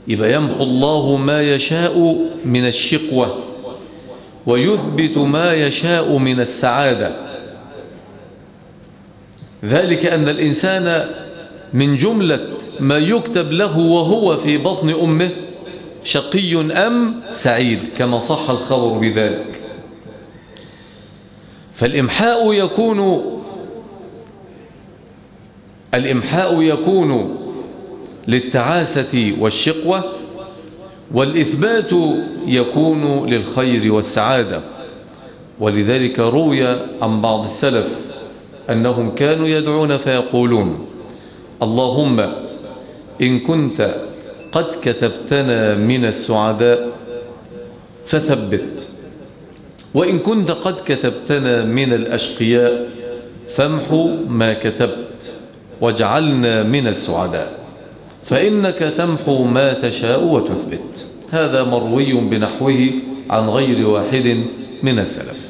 يبقى يمحو الله ما يشاء من الشقوة ويثبت ما يشاء من السعادة. ذلك أن الإنسان من جملة ما يكتب له وهو في بطن أمه شقي أم سعيد، كما صح الخبر بذلك. فالإمحاء يكون للتعاسة والشقوة، والإثبات يكون للخير والسعادة. ولذلك روي عن بعض السلف أنهم كانوا يدعون فيقولون: اللهم إن كنت قد كتبتنا من السعداء فثبت، وإن كنت قد كتبتنا من الأشقياء فامحو ما كتبت واجعلنا من السعداء، فإنك تمحو ما تشاء وتثبت. هذا مروي بنحوه عن غير واحد من السلف.